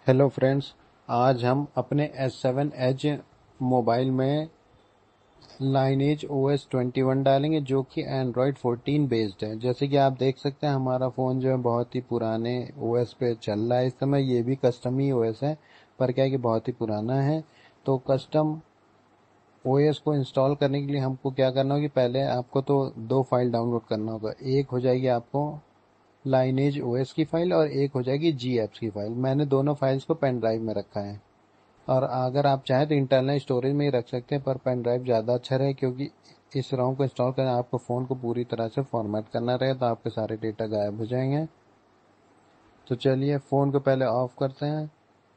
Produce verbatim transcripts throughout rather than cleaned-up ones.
Hello friends. आज हम अपने एस सेवन एज मोबाइल में lineage O S twenty one डालेंगे जो कि एंड्रॉयड फोर्टीन बेस्ड है। जैसे कि आप देख सकते हैं हमारा फ़ोन जो है बहुत ही पुराने ओ एस पे चल रहा है इस समय। ये भी कस्टम ही ओ एस है, पर क्या है कि बहुत ही पुराना है। तो कस्टम ओ एस को इंस्टॉल करने के लिए हमको क्या करना होगा कि पहले आपको तो दो फाइल डाउनलोड करना होगा। एक हो जाएगी आपको लाइनेज ओ एस की फाइल और एक हो जाएगी जी एप्स की फाइल। मैंने दोनों फाइल्स को पेन ड्राइव में रखा है, और अगर आप चाहें तो इंटरनल स्टोरेज में ही रख सकते हैं, पर पेन ड्राइव ज़्यादा अच्छा रहे क्योंकि इस रोम को इंस्टॉल करना आपको फ़ोन को पूरी तरह से फॉर्मेट करना रहे तो आपके सारे डेटा गायब हो जाएंगे। तो चलिए फ़ोन को पहले ऑफ करते हैं।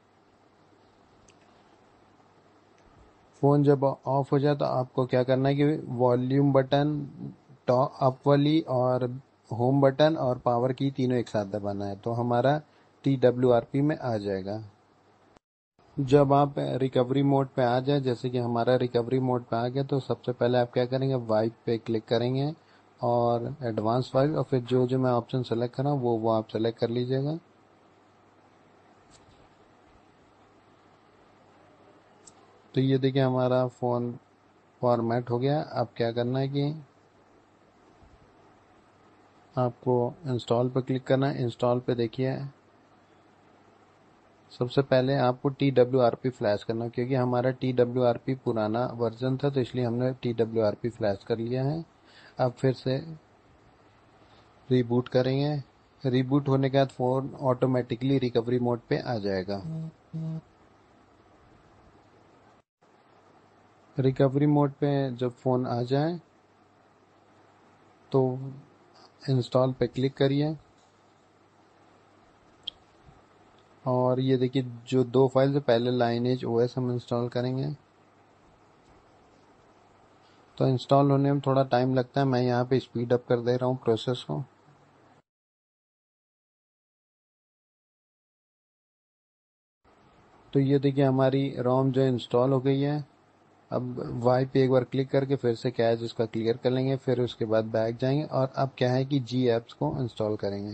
फ़ोन जब ऑफ हो जाए तो आपको क्या करना है कि वॉल्यूम बटन, टॉप अप वाली और होम बटन और पावर की तीनों एक साथ दबाना है तो हमारा टी डब्ल्यू आर पी में आ जाएगा। जब आप रिकवरी मोड पे आ जाए, जैसे कि हमारा रिकवरी मोड पे आ गया, तो सबसे पहले आप क्या करेंगे, वाइप पे क्लिक करेंगे और एडवांस वाइप, और फिर जो जो मैं ऑप्शन सेलेक्ट करा वो वो आप सेलेक्ट कर लीजिएगा। तो ये देखिए हमारा फ़ोन फॉर्मेट हो गया। अब क्या करना है कि आपको इंस्टॉल पे क्लिक करना है। इंस्टॉल पे देखिए सबसे पहले आपको T W R P flash करना है, क्योंकि हमारा टी डब्ल्यू आर पी पुराना वर्जन था तो इसलिए हमने T W R P flash कर लिया है। अब फिर से रिबूट करेंगे। रिबूट होने के बाद फ़ोन ऑटोमेटिकली रिकवरी मोड पे आ जाएगा। रिकवरी मोड पे जब फ़ोन आ जाए तो इंस्टॉल पे क्लिक करिए, और ये देखिए जो दो फाइल से पहले लाइनेज ओ एस हम इंस्टॉल करेंगे तो इंस्टॉल होने में थोड़ा टाइम लगता है। मैं यहाँ पे स्पीड अप कर दे रहा हूँ प्रोसेस को। तो ये देखिए हमारी रोम जो इंस्टॉल हो गई है। अब वाई पे एक बार क्लिक करके फिर से कैश इसका क्लियर कर लेंगे, फिर उसके बाद बैक जाएंगे और अब क्या है कि जी एप्स को इंस्टॉल करेंगे।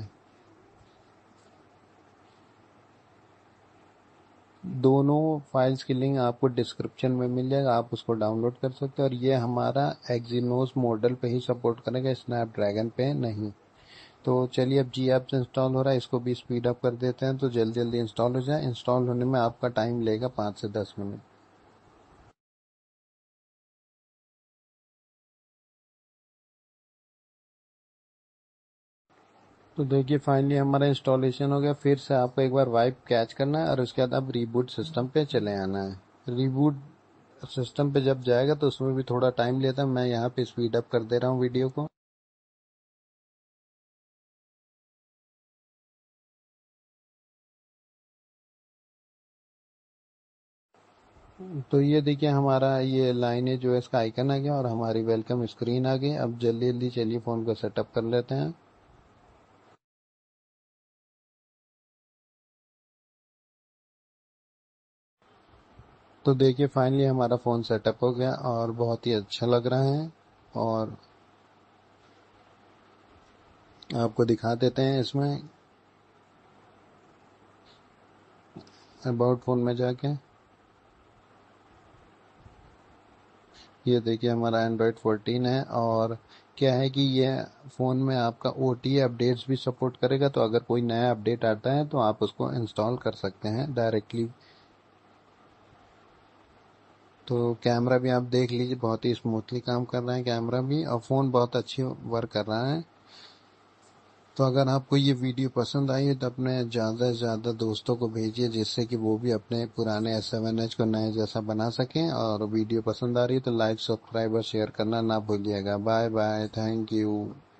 दोनों फाइल्स की लिंक आपको डिस्क्रिप्शन में मिल जाएगा, आप उसको डाउनलोड कर सकते हैं। और ये हमारा एक्जीनोस मॉडल पे ही सपोर्ट करेगा, स्नैपड्रैगन पे नहीं। तो चलिए अब जी ऐप्स इंस्टॉल हो रहा है, इसको भी स्पीड अप कर देते हैं तो जल्दी जल्दी इंस्टॉल हो जाए। इंस्टॉल होने में आपका टाइम लेगा पाँच से दस मिनट। तो देखिए फाइनली हमारा इंस्टॉलेशन हो गया। फिर से आपको एक बार वाइप कैच करना है और उसके बाद अब रीबूट सिस्टम पे चले आना है। रीबूट सिस्टम पे जब जाएगा तो उसमें भी थोड़ा टाइम लेता है। मैं यहाँ पे स्पीड अप कर दे रहा हूँ वीडियो को। तो ये देखिए हमारा ये लाइनेज जो है इसका आइकन आ गया और हमारी वेलकम स्क्रीन आ गई। अब जल्दी जल्दी चलिए फ़ोन को सेटअप कर लेते हैं। तो देखिए फाइनली हमारा फ़ोन सेटअप हो गया और बहुत ही अच्छा लग रहा है। और आपको दिखा देते हैं इसमें अबाउट फ़ोन में जाके। ये देखिए हमारा एंड्रॉयड फोर्टीन है, और क्या है कि ये फ़ोन में आपका ओ टी अपडेट्स भी सपोर्ट करेगा, तो अगर कोई नया अपडेट आता है तो आप उसको इंस्टॉल कर सकते हैं डायरेक्टली। तो कैमरा भी आप देख लीजिए, बहुत ही स्मूथली काम कर रहा है कैमरा भी, और फ़ोन बहुत अच्छी वर्क कर रहा है। तो अगर आपको ये वीडियो पसंद आई है तो अपने ज़्यादा से ज़्यादा दोस्तों को भेजिए, जिससे कि वो भी अपने पुराने एस सेवन एच को नए जैसा बना सकें। और वीडियो पसंद आ रही है तो लाइक, सब्सक्राइब और शेयर करना ना भूलिएगा। Bye bye, thank you.